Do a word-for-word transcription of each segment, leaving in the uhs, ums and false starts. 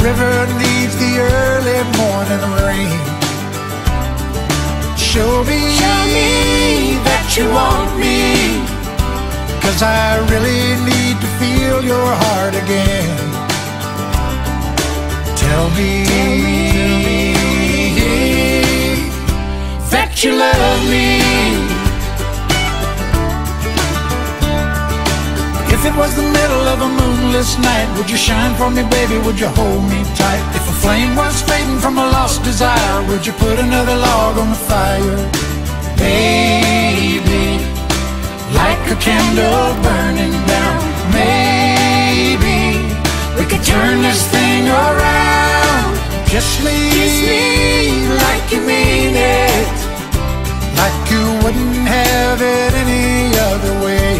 river needs the early morning rain. Show me, show me that you want me, 'cause I really need to feel your heart again. Tell me, tell me, that you love me. If it was the middle of a moonless night, would you shine for me, baby? Would you hold me tight? If a flame was fading from a lost desire, would you put another log on the fire? Baby, like a candle burning down, maybe we could turn this thing around. Kiss me, kiss me like you mean it, like you wouldn't have it any other way.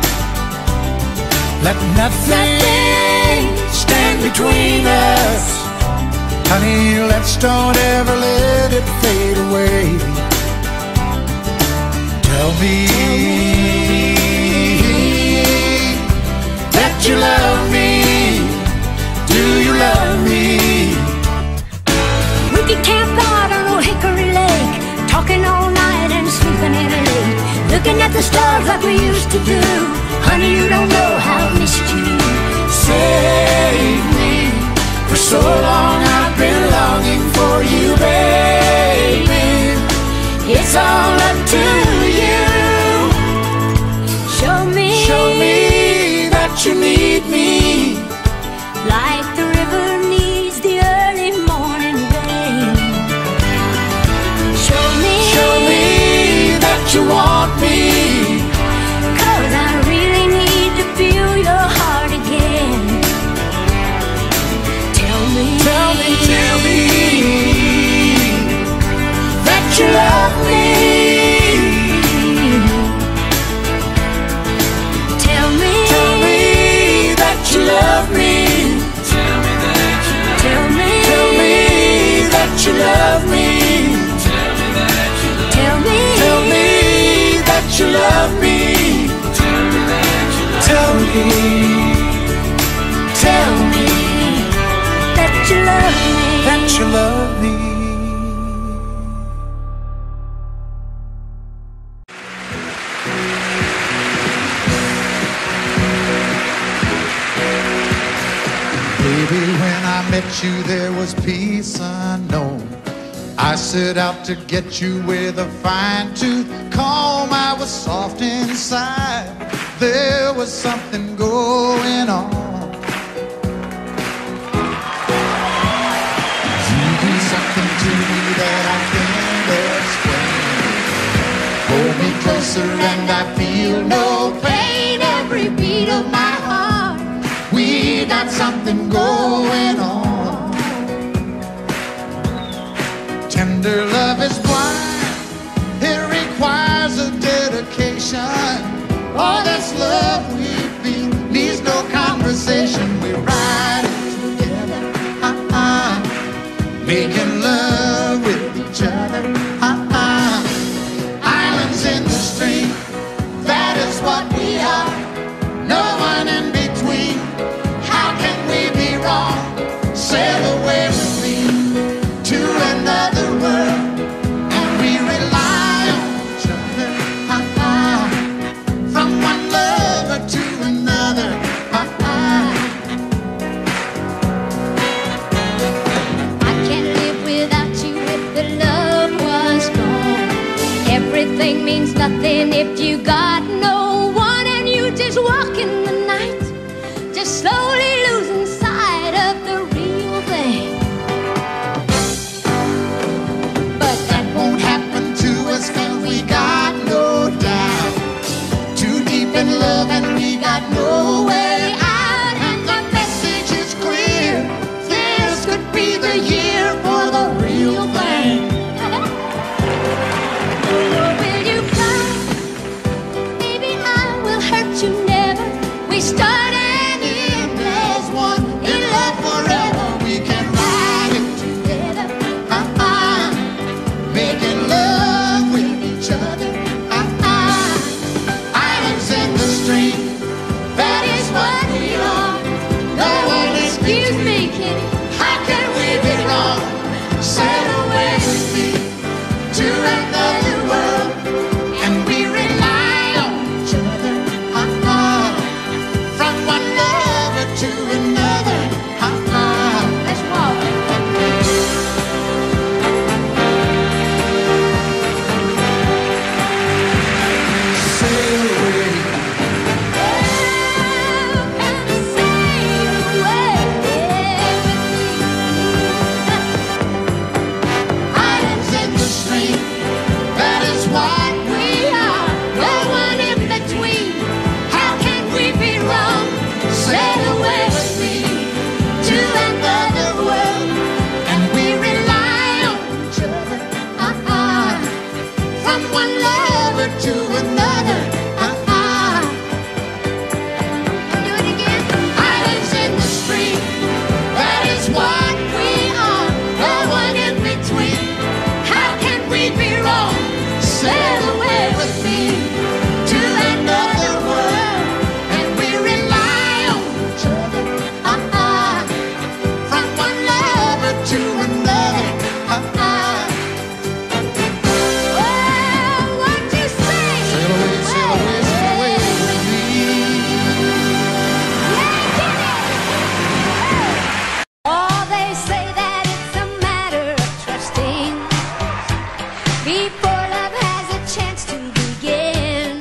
Let nothing, nothing stand between us. Honey, let's don't ever let it fade away. Tell me, that you love me. Do you love me? We could camp out on Old Hickory Lake, talking all night and sleeping in a lake, looking at the stars like we used to do. Honey, you don't know how I missed you. Save me, for so long I've been longing for you, baby. It's all up to you. Show me, show me that you need me, like the river needs the early morning rain. Show me, show me that you want me, 'cause I really need to feel your heart again. Tell me, tell me, tell me that you love me. Tell me, tell me that you love me. Tell me that you love tell me, tell me that you love me. tell me, Tell me that you love me. Tell me that you love me. Tell me, tell me that you love me. that you love me. Baby, when I met you, there was peace unknown. I set out to get you with a fine-tooth comb. I was soft inside, there was something going on. You do something to me that I can't explain. Hold me closer and I feel no pain. Every beat of my heart, we got something going on. Tender love is blind, it requires a dedication. All this love we feel needs no conversation. We're riding together, uh-uh, making love with each other, uh-uh. Islands in the stream, that is what we are. No one in between. How can we be wrong? Sail away with me to another world, and we rely on each other, uh-uh. From one lover to another, uh-uh. I can't live without you if the love was gone. Everything means nothing if you got no one, and you just walk in the night, just slowly losing sight of the real thing. But that won't happen to us, 'cause we got no doubt. Too deep in love and we got no way out. And the message is clear, this could be the year for the real thing. Will you cry? Maybe I will hurt you never. We start and end as one, In love forever, we can ride it together. uh-uh. Making love with each other, uh-uh. Islands in the stream, that is what we are. No one is Excuse me, kitty. How sail away with me to another world, and we rely on each other. Uh-uh. From one lover to another. Uh-uh. Let's walk. Sail away. Islands in the stream, that is what we are. No one in between. How can we be wrong? Sail away with me to another world, and we rely on each other. Uh-uh. From one lover to another. Uh-uh. Do it again. Islands in the stream, that is what we are. No one in between. How can we be wrong? Sail away with me to another world, and we rely on each other. Uh-uh. From one lover to another. Uh-uh. Well, what you say? Sail away, sail away, sail away with me. Oh, they say that it's a matter of trusting before love has a chance to begin.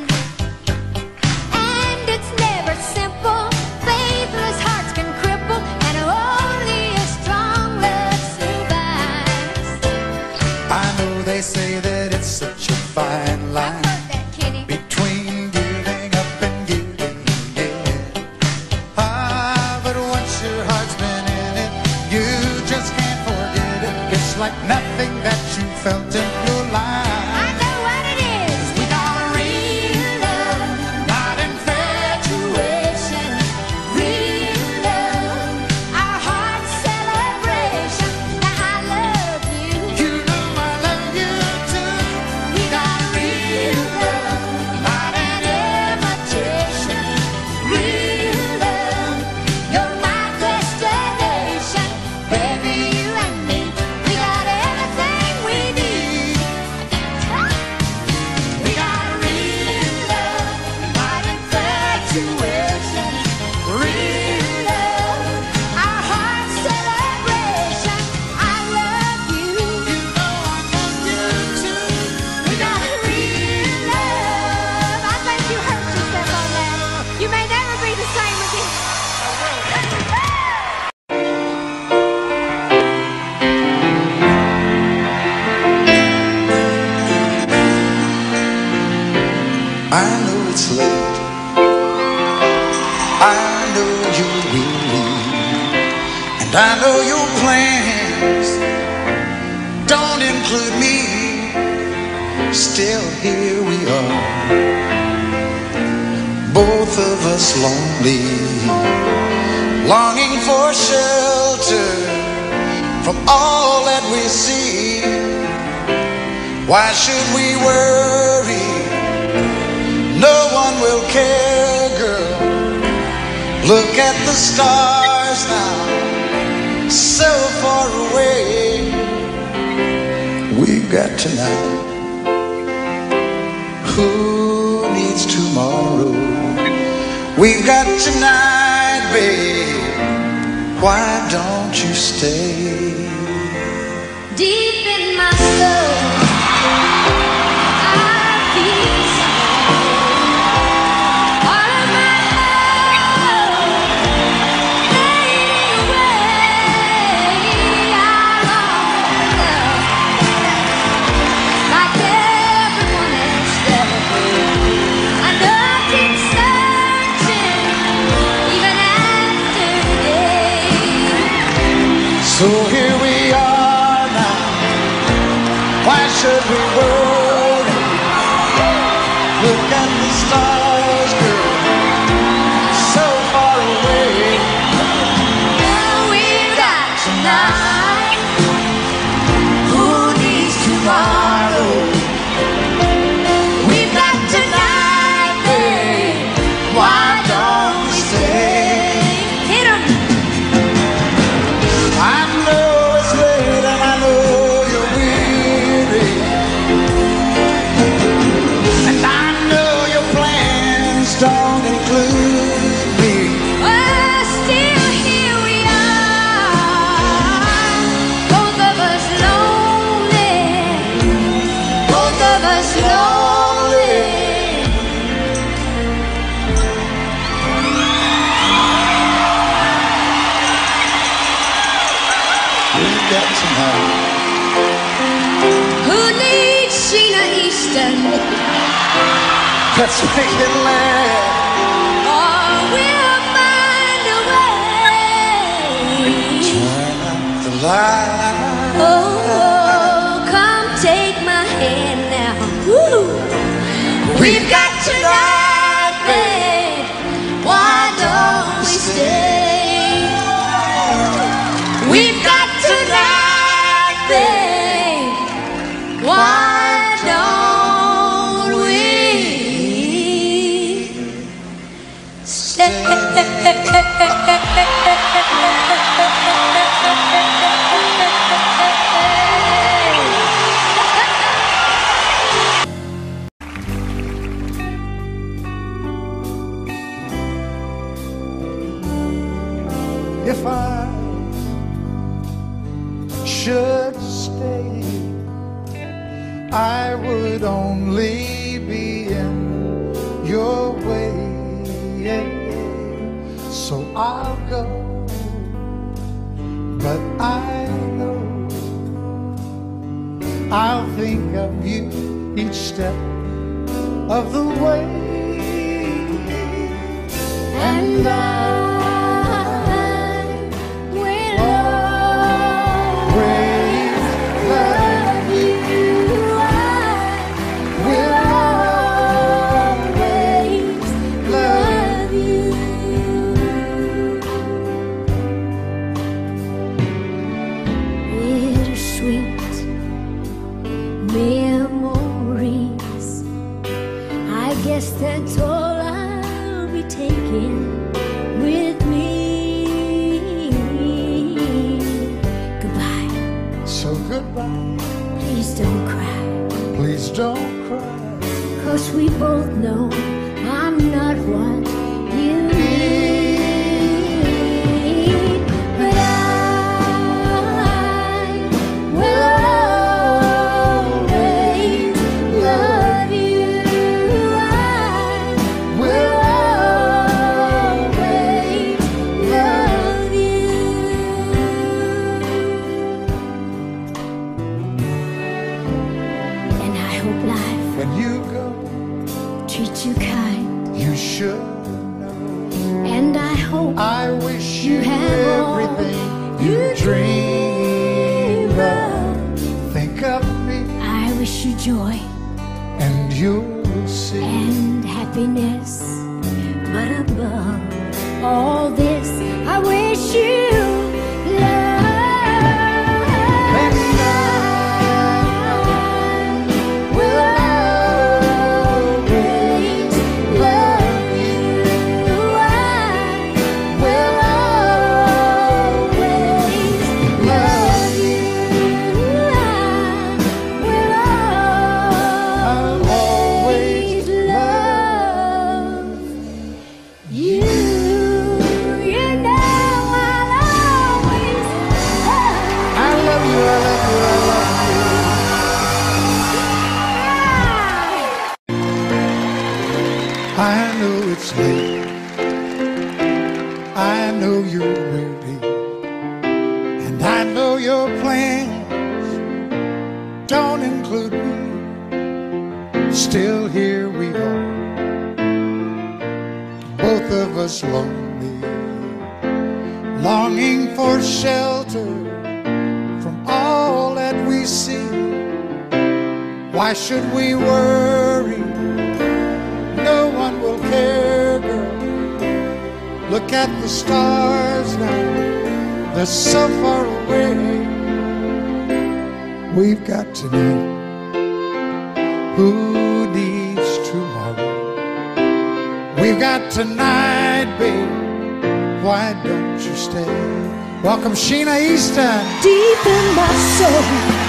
And it's never simple. Faithless hearts can cripple, and only a strong love survives. I know they say that it's such a fine I've line heard that, Kenny. between giving up and giving in. Ah, but once your heart's been in it, you just can't forget it. It's like nothing that you felt in your I life. know what it is. We got a real love, not infatuation. Real love, our heart's celebration. Now I love you. You know I love you too. We got real love, Not an imitation. Real love, you're my destination. Baby, you and me, we got everything we need. We got real love, not infatuation. Real love, our heart's celebration. I love you. You know I love you too. We got real love. I think you hurt yourself on that. You may never be the same again. I know it's late. I know you will leave, and I know your plans don't include me. Still, here we are, both of us lonely, longing for shelter from all that we see. Why should we worry? No one will care, girl. Look at the stars now, so far away. We've got tonight. Who needs tomorrow? We've got tonight, babe. Why don't you stay? Deep in my soul, I feel something. All of my love fading away. I long for love like everyone else does. I know I keep searching even after today. So here we are now. Why should we worry? Look at the stars, girl, so far away. Now we've got tonight. Who needs tomorrow? We've got tonight, babe. Why don't we stay? Hit 'em. I know it's late and I know got tonight? Who needs Sheena Easton? Let's make it last. Or we'll find a way. Turn up the light. Oh, come take my hand now. Woo. We've got tonight, babe. Why don't we stay? We've got tonight, babe. Why don't we stay? If I should stay, I would only be in your way. So I'll go, but I know I'll think of you each step of the way. And I that's all I'll be taking with me. Goodbye. So goodbye. Please don't cry. Please don't cry. 'Cause we both know I'm not what you need. But I will always love you. When you go, treat you kind. You should know. And I hope I wish you, you have everything you dream of. Think of me. I wish you joy. And you'll see. And happiness. But above all this, I wish you love. I know it's late. I know you're weary. And I know your plans don't include me. Still here we are, both of us lonely, longing for shelter from all that we see. Why should we worry? No one will care, girl. Look at the stars now, they're so far away. We've got tonight. Who needs tomorrow? We've got tonight, babe. Why don't you stay? Welcome Sheena Easton. Deep in my soul,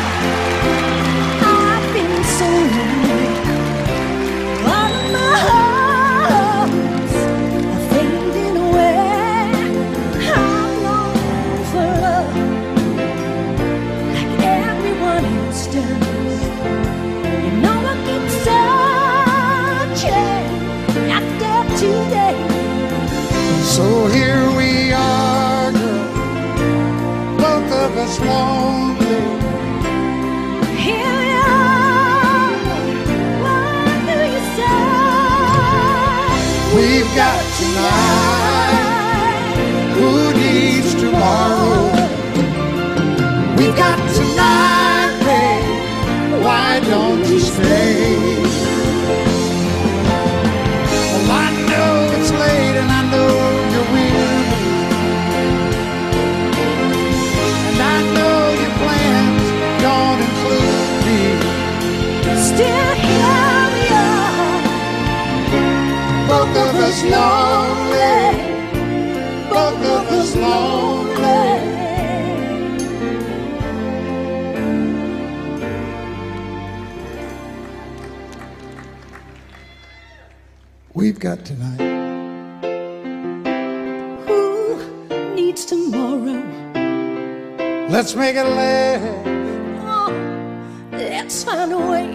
I've been so lonely. All of my hopes are fading away. I'm longing for love, like everyone else does. You know I keep searching after today. So here we are, girl, both of us lonely. Here we are. What do you say? We've got tonight. Who needs tomorrow? We've got tonight, babe. Why don't you stay? Well, I know it's late and I know you're weary, and I know your plans don't include me. Still here we are. Both of us lonely. Both of us lonely. We've got tonight. Who needs tomorrow? Let's make it last. Oh, let's find a way.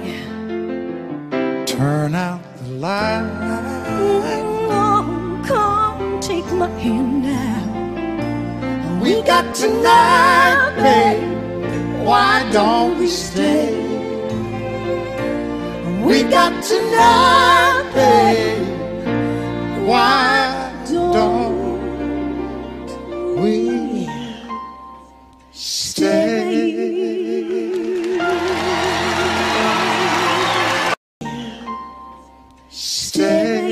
Turn out the light. Oh, come take my hand now. We got tonight, babe. Why don't we stay? We got tonight, babe. Why don't we stay? Stay.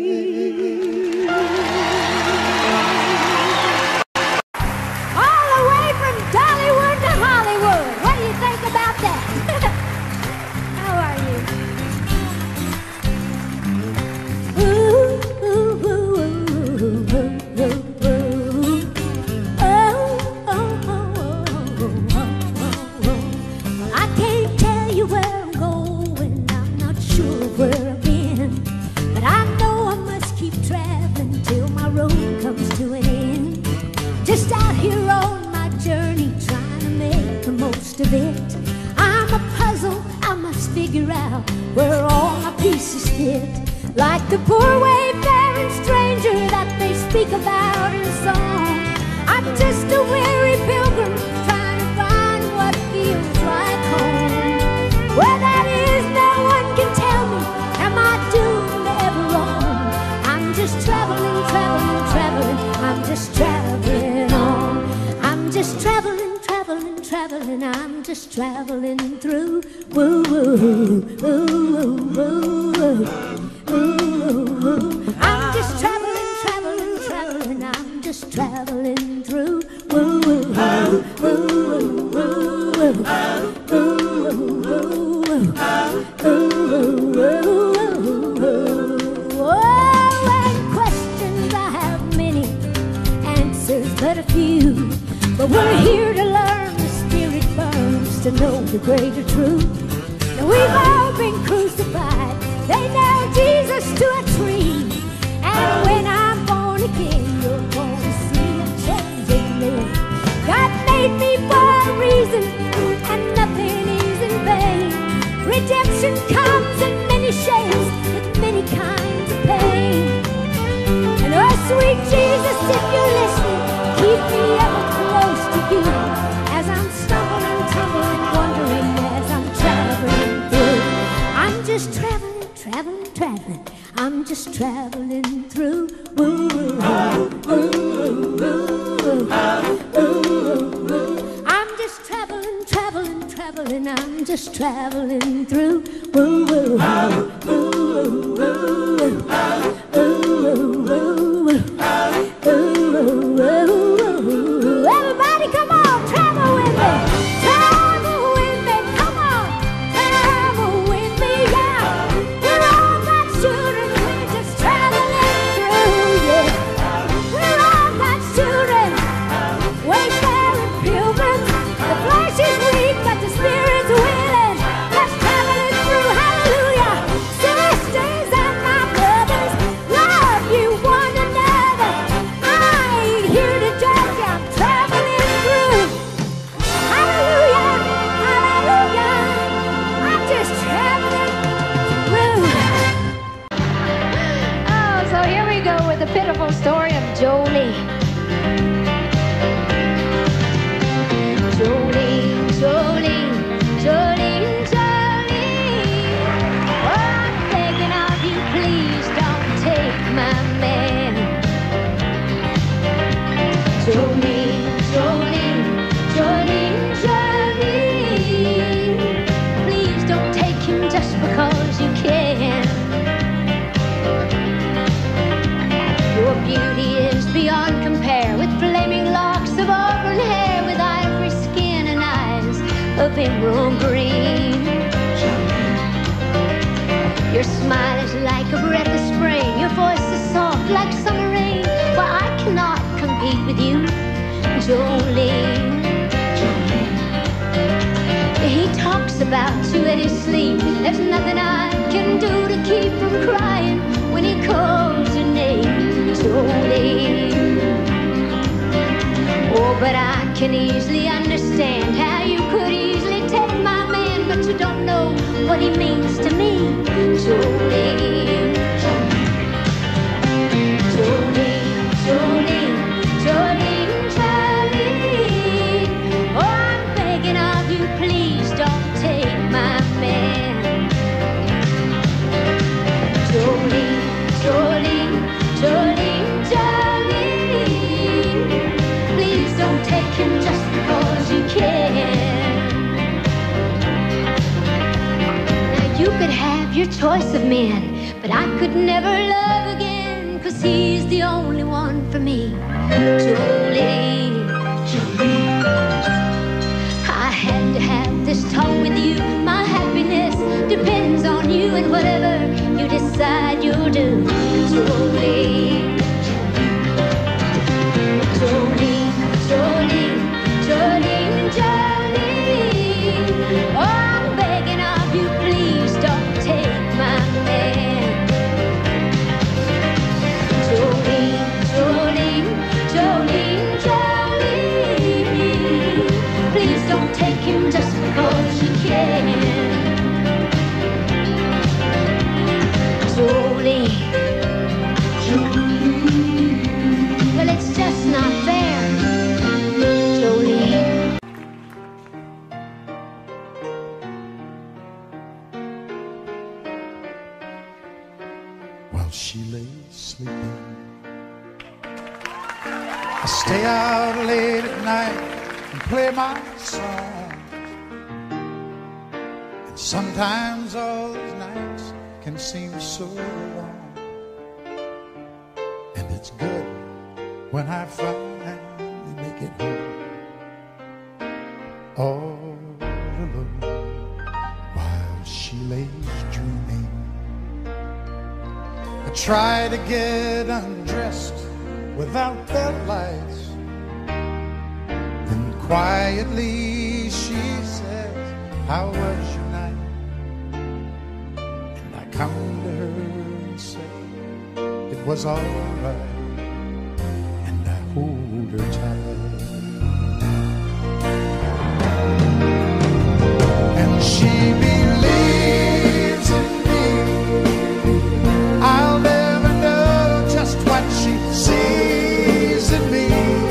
All the way from Dollywood to Hollywood. What do you think about that? How are you? Ooh, ooh, ooh, ooh, ooh, ooh, ooh. Oh, oh, oh, oh, oh, oh. I can't tell you where I'm going. I'm not sure where I've been, but I know I must keep traveling till my road comes to an end. Just out here on my journey, trying to make the most of it. I'm a puzzle, I must figure out where all my pieces fit. Like the poor wayfaring stranger that they speak about in song. I'm just a weary pilgrim trying to find what feels like home. Where that is, no one can tell me. Am I doomed ever wrong? I'm just traveling, traveling, traveling. I'm just traveling on. I'm just traveling, traveling, traveling. I'm just traveling through. Woo, woo, woo, woo, woo, woo. Ooh, I'm just traveling, traveling, traveling. I'm just traveling through. Woo, woo, woo, woo, woo, woo, oh, and questions I have many, answers but a few. But we're here to learn. The Spirit burns to know the greater truth. Now we've all been crucified. They nailed Jesus to a tree. And when I'm born again, you're going to see a change in me. God made me for a reason, and nothing is in vain. Redemption comes in many shapes, with many kinds of pain. And oh, sweet Jesus, if you're listening, keep me ever close to you. As I'm stumbling, tumbling, wondering as I'm traveling through. I'm just traveling, traveling, traveling. I'm just traveling through. Ooh, ooh, ooh, ooh, ooh. I'm just traveling, traveling, traveling. I'm just traveling through. Ooh, ooh, ooh, ooh, ooh, ooh. Everybody, come on, travel with me. Travel with me, come on. Travel with me, yeah. We're all God's children. We're just traveling through, yeah. We're all God's children. Wayfaring pilgrims. The flesh is weak, but the Spirit's willing. Let's travel it through, hallelujah. Sisters and my brothers, love you one another. I ain't here to of emerald green. Your smile is like a breath of spring. Your voice is soft like summer rain. Well, I cannot compete with you, Jolene. He talks about you in his sleep. There's nothing I can do to keep from crying when he calls your name, Jolene. Oh, but I can easily understand how you could easily take my man, but you don't know what he means to me, Jolene. Jolene, Jolene, Jolene, Jolene. Oh, I'm begging of you, please don't take my man. Jolene, Jolene, Jolene, Jolene. Please don't take him just because you can. Now you could have your choice of men, but I could never love again, 'cause he's the only one for me, Jolene. Jolene. I had to have this talk with you. My happiness depends on you, and whatever you decide you'll do, Jolene. Jolene, Jolene, Jolene, Jolene. Oh, I'm begging of you, please don't take my man. Jolene, Jolene, Jolene, Jolene. Please don't take him just because you can. Jolene, Jolene. Well, it's just not fair, Jolene. While she lay sleeping, I stay out late at night and play my song. And sometimes all those nights can seem so long, and it's good when I finally make it home, all alone, while she lays dreaming. I try to get undressed without the lights. Then quietly she says, how was your night? And I come to her and say, it was all right. And I hold her tight. And she believes in me. I'll never know just what she sees in me.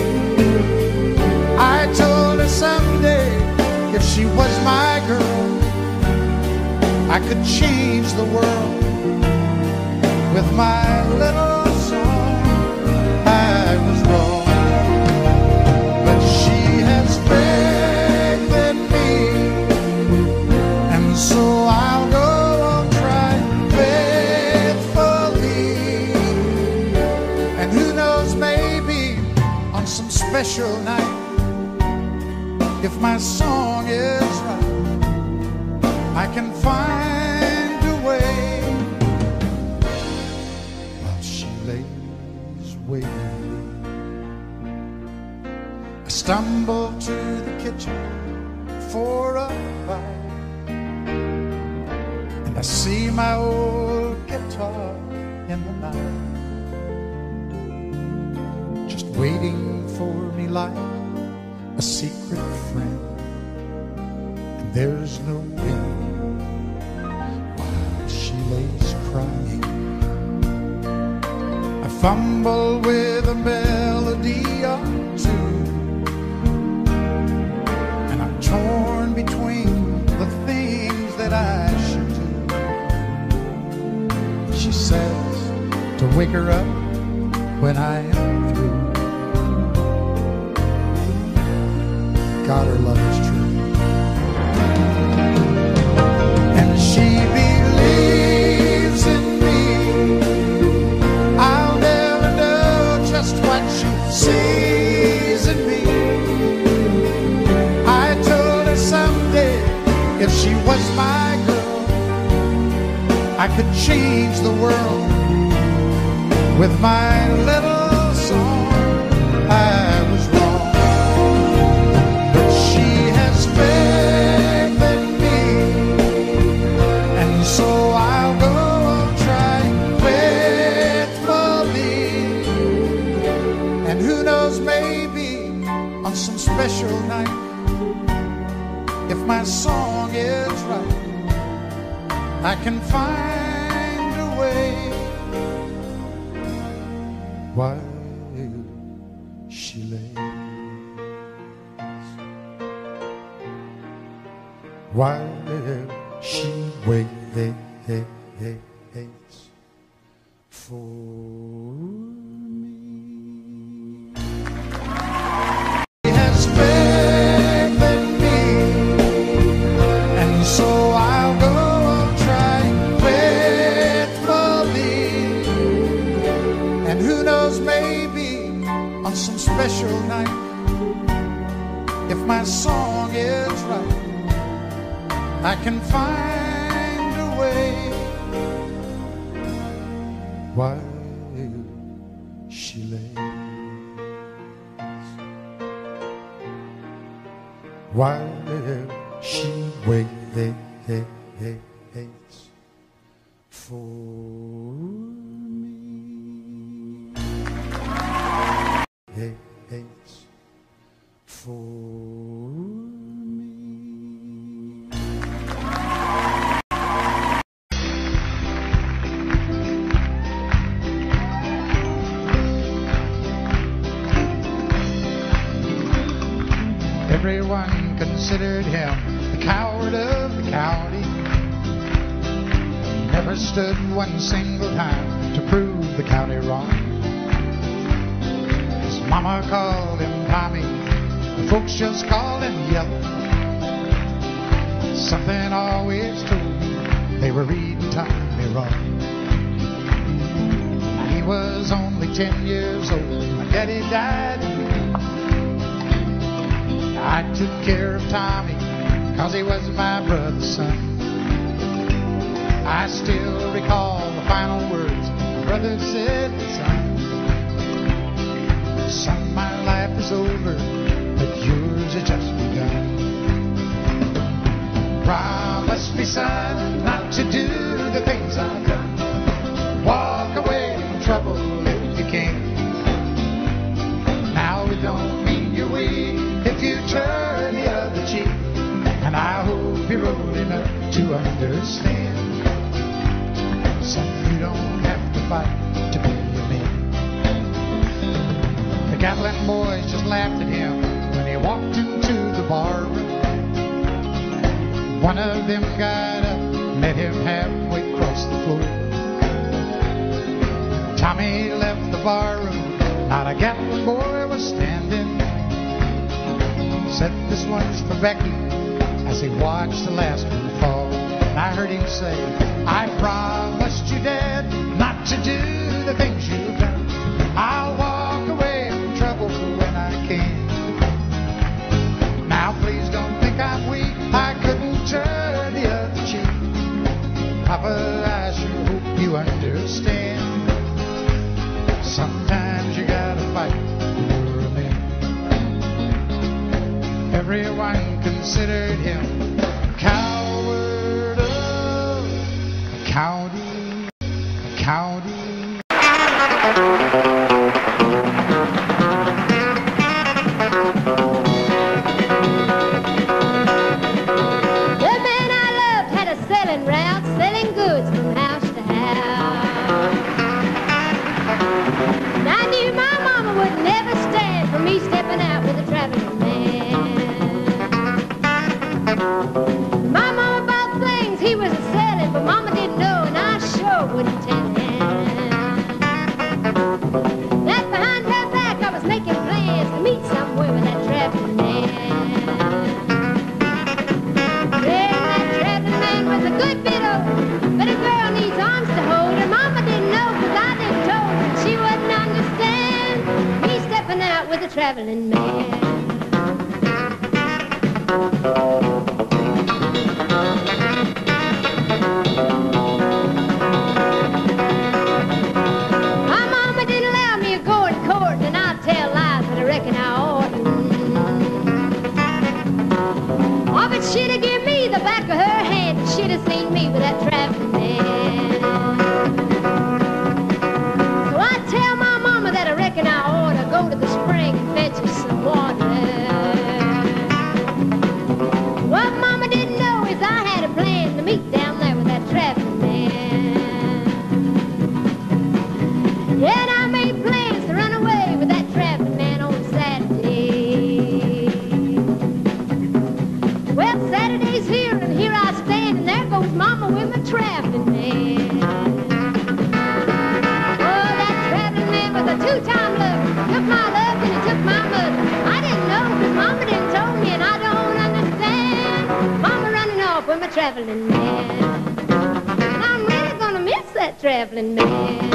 I told her someday if she was my girl, I could change the world with my little song. I was wrong, but she has faith in me, and so I'll go on trying faithfully. And who knows, maybe on some special night, if my song is right, I can find a way. While she lays waiting, I stumble to the kitchen for a bite, and I see my old guitar in the night, just waiting for me like a secret friend. And there's no wind while she lays crying. I fumble with a melody or two, and I'm torn between the things that I should do. She says to wake her up when I am through. God, her love is true. And she believes in me. I'll never know just what she sees in me. I told her someday she was my girl, I could change the world with my little song. I was wrong, but she has faith in me, and so I'll go on trying faithfully. And who knows, maybe on some special night, if my song is right, I can find a way while she lays, while she waits for me. She has faith in me, and so I'll go on trying faithfully. And who knows, maybe on some special night, if my song is right, I can find a way while she lays, while she waits for me. Hates for me. Everyone considered him the coward of the county. Never stood one single time to prove the county wrong. His mama called him Tommy, the folks just called him Yellow. Something always told me they were reading Tommy wrong. He was only ten years old, my daddy died. I took care of Tommy, cause he was my brother's son. I still recall the final words my brother said, son. Son, my life is over, but yours has just begun. Promise me, son, not to do the things I've done. Walk away from trouble if you can. Now it don't mean you're weak if you turn the other cheek, and I hope you're old enough to understand. Son, you don't have to fight to be a man. The Gatlin boys just laughed at him when he walked into the bar room. One of them got up, met him halfway across the floor. Tommy left the bar room, not a Gatlin boy was standing. Said, this one's for Becky, as he watched the last one fall. And I heard him say, I promised you, Dad, not to do the things you've done. I'll walk away from trouble when I can. Now please don't think I'm weak, I couldn't turn the other cheek. Papa, I sure hope you understand. Sometimes you gotta fight. Everyone considered him a coward of the county, the county. The man I loved had a selling route, selling goods from house to house. And I knew my mama would never stand for me stepping out with a traveling man. My mama bought things he was selling, but mama didn't know, and I sure wouldn't tell him. That behind her back I was making plans to meet somewhere with that traveling man. Yeah, that traveling man was a good bit old, but a girl needs arms to hold, and mama didn't know, cause I didn't told her, and she wouldn't understand me stepping out with a traveling man. she'd have given me the back of her hand, and she'd have seen me with that traveling man. So I tell my mama that I reckon I ought to go to the spring and fetch her some water. What mama didn't know is I had a plan to meet down there with that traveling man. Yeah, and I made plans to run away with that traveling man on Saturday. Well, Saturday's here, and here I stand, and there goes mama with my traveling man. Oh, that traveling man was a two-time lover. Took my love and he took my mother. I didn't know, because mama didn't tell me, and I don't understand. Mama running off with my traveling man. And I'm really gonna miss that traveling man.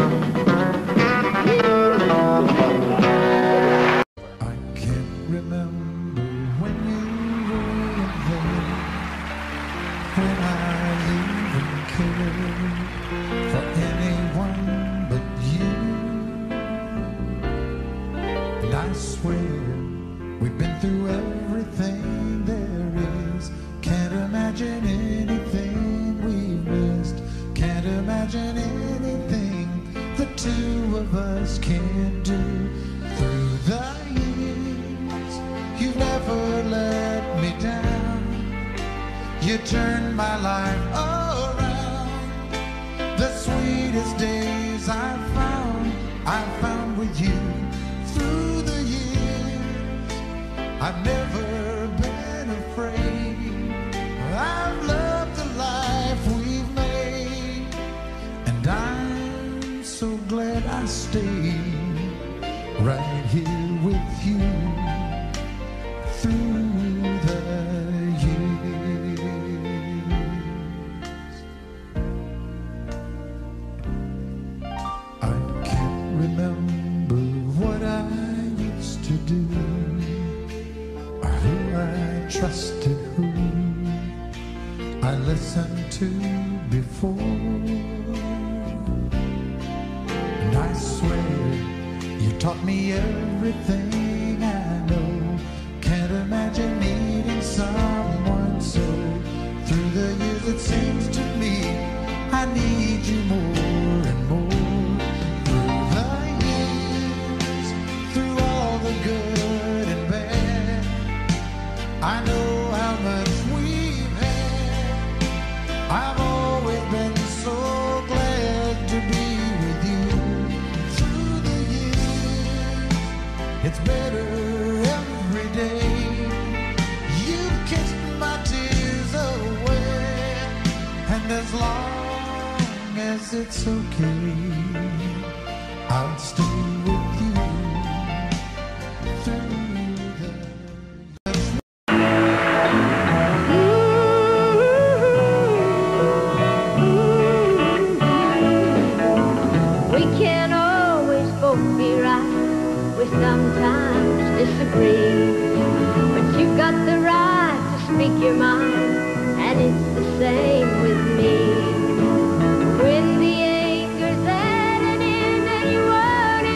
I can't remember when you were there, when I even cared for anyone but you. And I swear we've been through everything there is. Can't imagine anything we've missed. Can't imagine anything the two of us can do. Through the years, you've never let me down. You turned my life around. The sweetest days I found, I found with you. Through the years, I've never been afraid. I've loved the life we've made, and I'm so glad I stayed right here with you through the years. I can't remember what I used to do, or who I trusted, who I listened to before. And I swear you taught me everything I know. Can't imagine needing someone so. Through the years it seems to me I need you more and more. Through the years, through all the good and bad, I know how much we've had. I've always been so glad to be with you. Through the years, it's better every day. You've kissed my tears away, and as long as it's okay, I'll stay with you through the We can't always both be right. We sometimes disagree. But you've got the right to speak your mind, and it's the same with me. When the anger's at an end and you want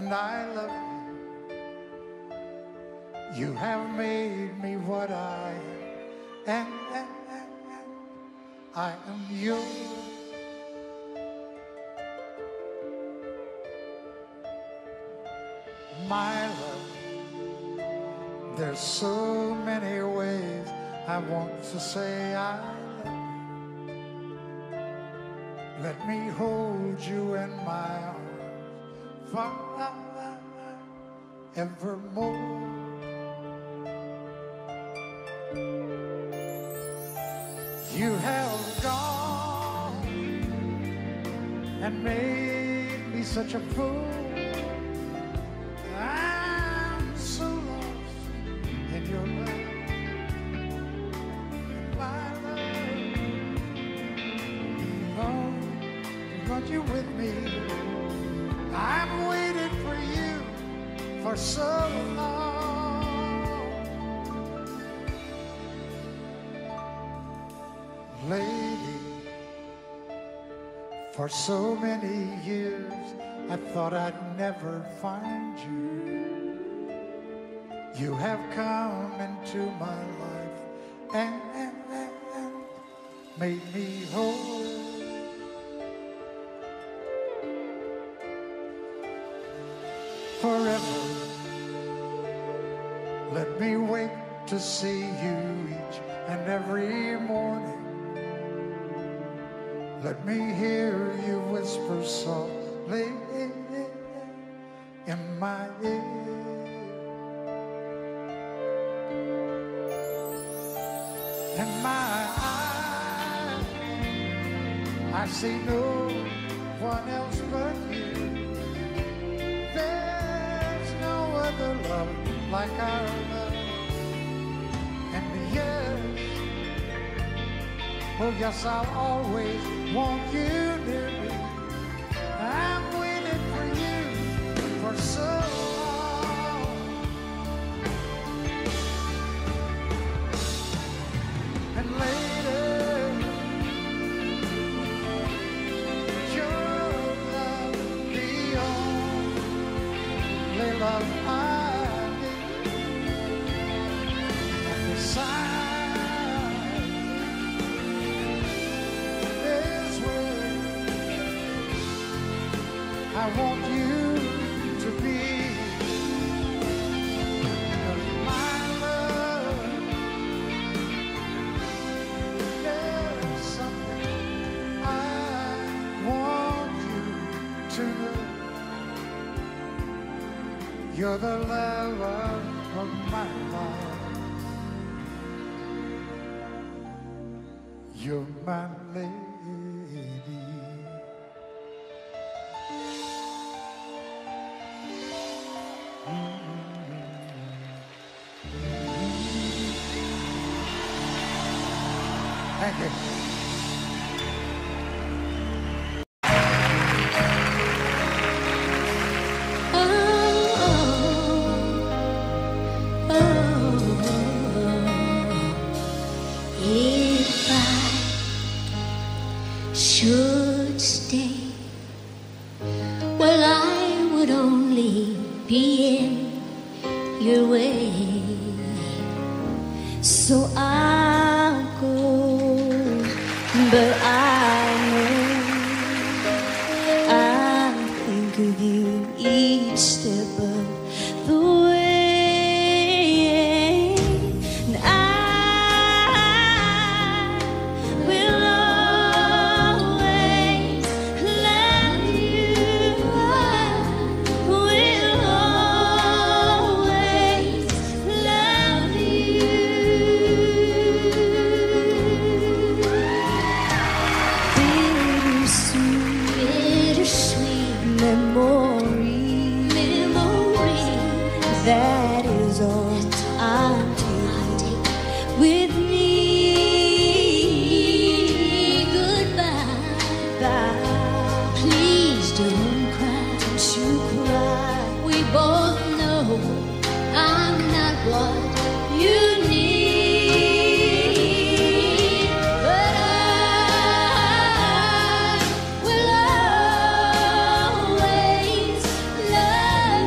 and I love you. You have made me what I am, and, and, and I am yours. My love, there's so many ways I want to say I love you. Let me hold you in my arms forevermore. You have gone and made me such a fool. I'm so lost in your love, my love. Oh, want you with me. I've waited for you for so long, lady. For so many years I thought I'd never find you. You have come into my life and, and, and, and made me whole. Forever, let me wait to see you each and every morning. Let me hear you whisper softly in my ear. In my eyes, I see no one else but you. There's no other love like our love. And yes, oh yes, I'll always want you near me. I'm waiting for you for so long. And later, your love, the only love I need. And beside is where I want you to be. My love, there's something I want you to know. You're the lover of my life. You're my lady. Thank you. Oh, oh, oh. If I should stay, well, I would only be in your way. So I'll go, but I know I'll think of you each step of the way. And I will always love you. I will always love you. Bittersweet, bittersweet memory, memory. That is all I'm taking with me. Goodbye, bye. Please don't cry, don't you cry. We both know I'm not what you need, but I will always love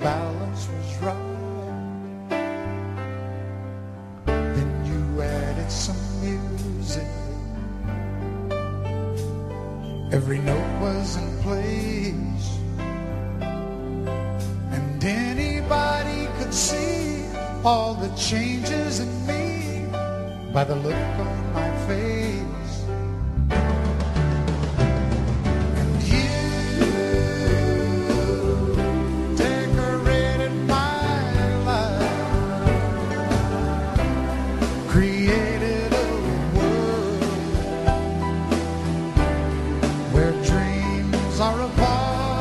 balance was right. Then you added some music. Every note was in place, and anybody could see all the changes in me by the look on my face. And you decorated my life, created a world where dreams are apart.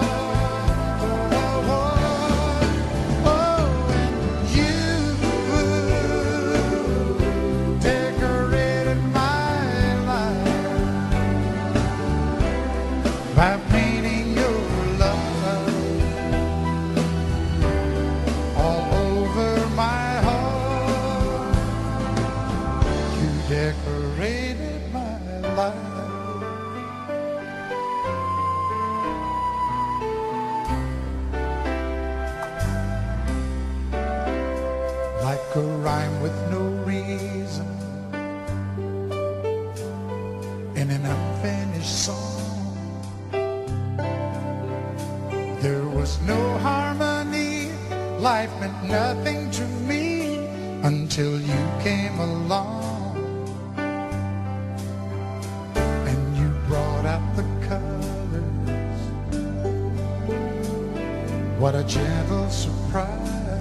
By painting your love all over my heart, you decorated my life. Like a rhyme with no reason in an unfinished song. There was no harmony, life meant nothing to me until you came along. And you brought out the colors. What a gentle surprise.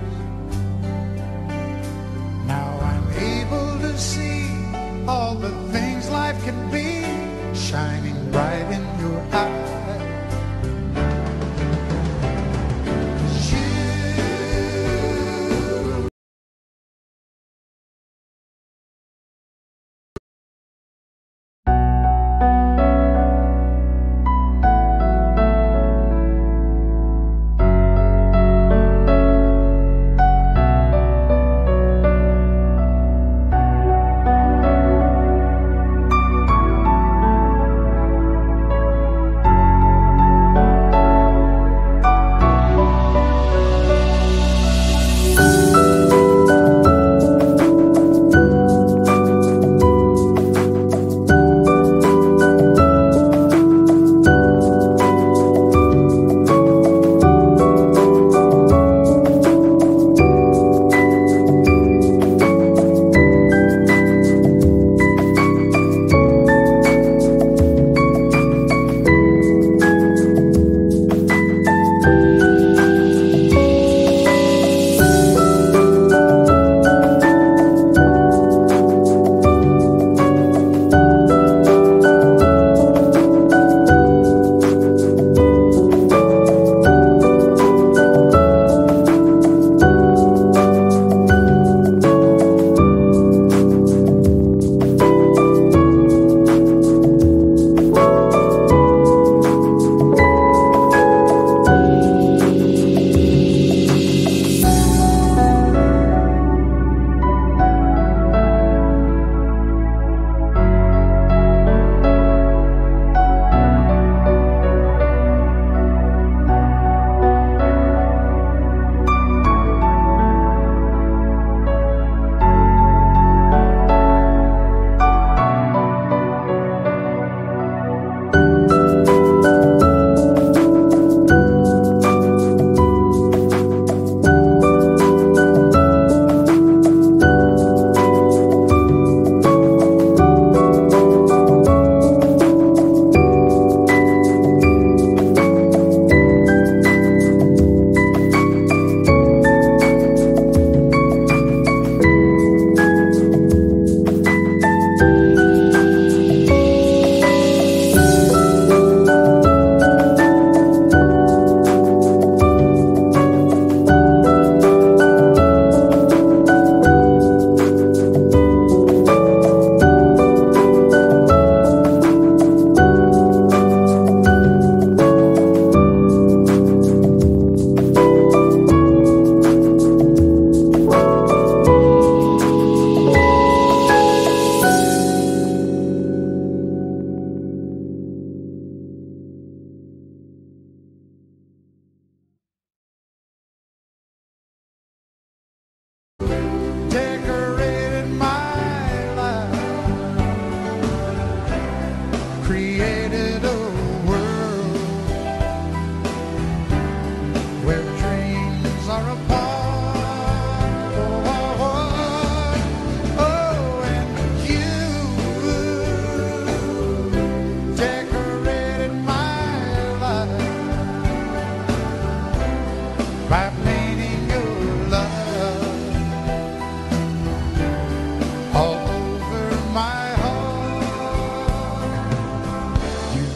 Now I'm able to see all the things life can be, shining bright in your eyes.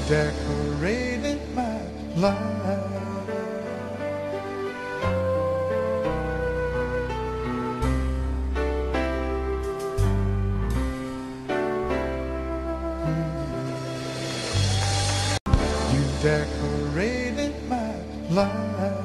decorated my life. You decorated my life.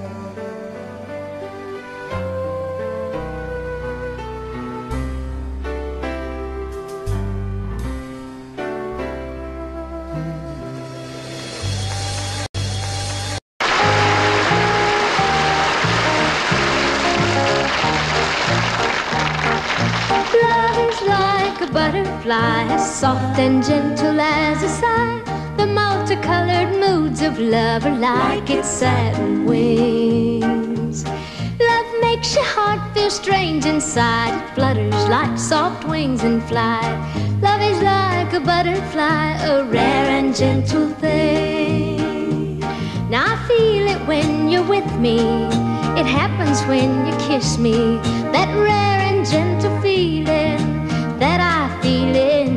Butterfly, as soft and gentle as a sigh. The multicolored moods of love are like its satin wings. Love makes your heart feel strange inside. It flutters like soft wings and fly. Love is like a butterfly, a rare and gentle thing. Now I feel it when you're with me. It happens when you kiss me. That rare and gentle feeling that I feel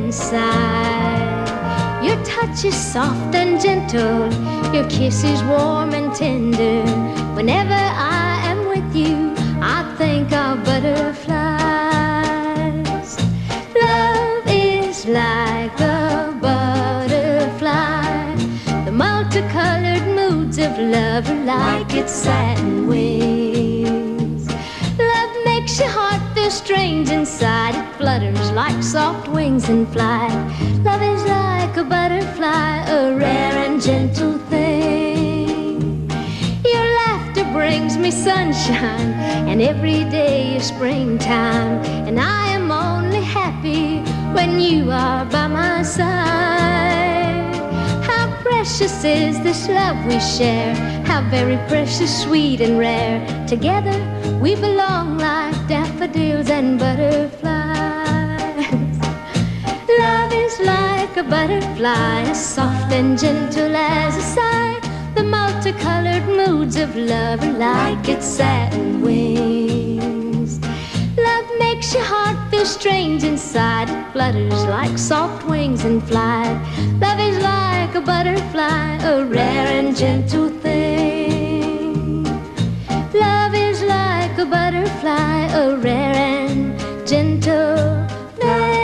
inside. Your touch is soft and gentle. Your kiss is warm and tender. Whenever I am with you, I think of butterflies. Love is like a butterfly. The multicolored moods of love are like its satin wings. Love makes your heart feel strange inside. It flutters like soft wings and fly. Love is like a butterfly, a rare and gentle thing. Your laughter brings me sunshine, and every day is springtime. And I am only happy when you are by my side. How precious is this love we share. How very precious, sweet and rare. Together we belong like daffodils and butterflies. Love is like a butterfly, as soft and gentle as a sigh. The multicolored moods of love are like its satin wings. Love makes your heart feel strange inside. It flutters like soft wings and fly. Love is like a butterfly, a rare and gentle thing. Love is like a butterfly, a rare and gentle thing.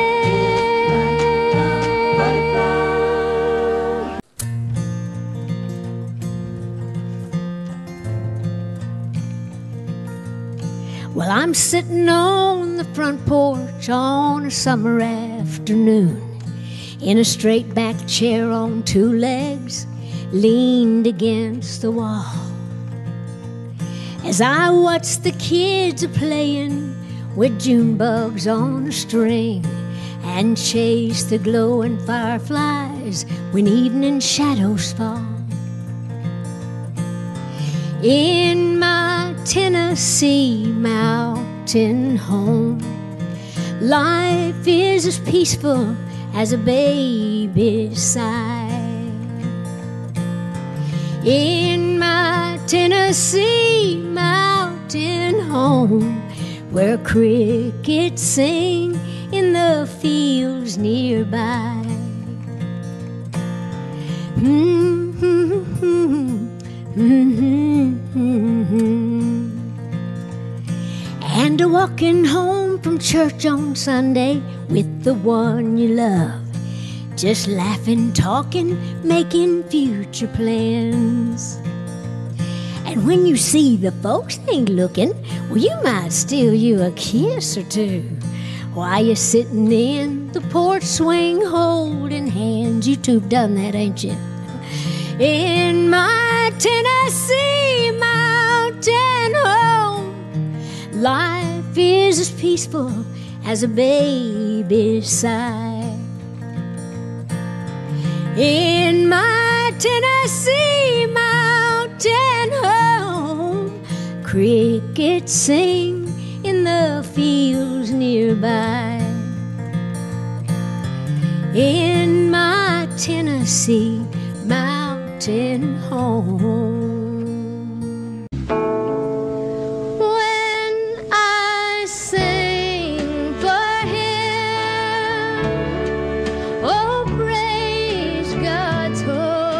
Well, I'm sitting on the front porch on a summer afternoon, in a straight back chair on two legs, leaned against the wall, as I watch the kids a playing with June bugs on a string, and chase the glowing fireflies when evening shadows fall. In my Tennessee mountain home, life is as peaceful as a baby's sigh. In my Tennessee mountain home, where crickets sing in the fields nearby. Mm-hmm, mm-hmm, mm-hmm. And a walking home from church on Sunday with the one you love, just laughing, talking, making future plans. And when you see the folks ain't looking, well, you might steal you a kiss or two while you're sitting in the porch swing holding hands. You two've done that, ain't you? In my Tennessee mountain home, life is as peaceful as a baby's sigh. In my Tennessee mountain home, crickets sing in the fields nearby. In my Tennessee mountain home. When I sing for him, oh, praise God's holy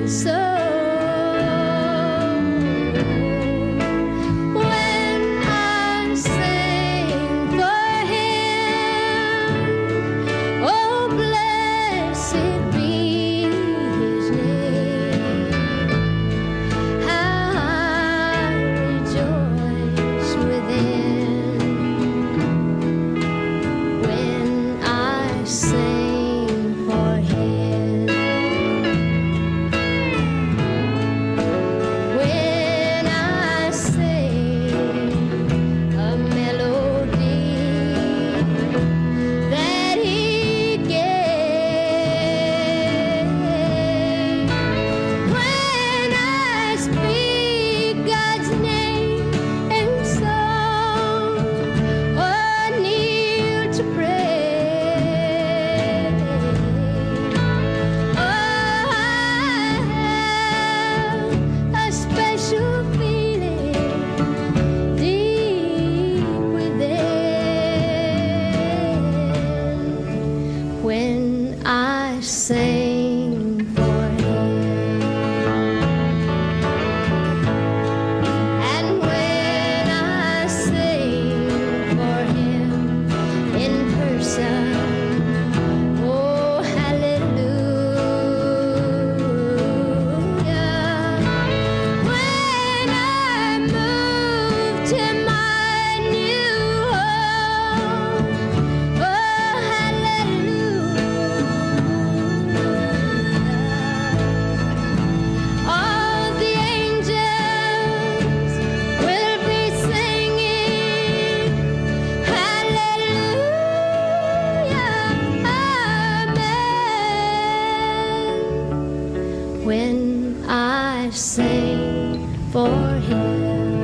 sing for him. And when I sing for him in person, oh hallelujah. When I move to my new home, oh hallelujah. All the angels will be singing hallelujah, amen, when I sing for him.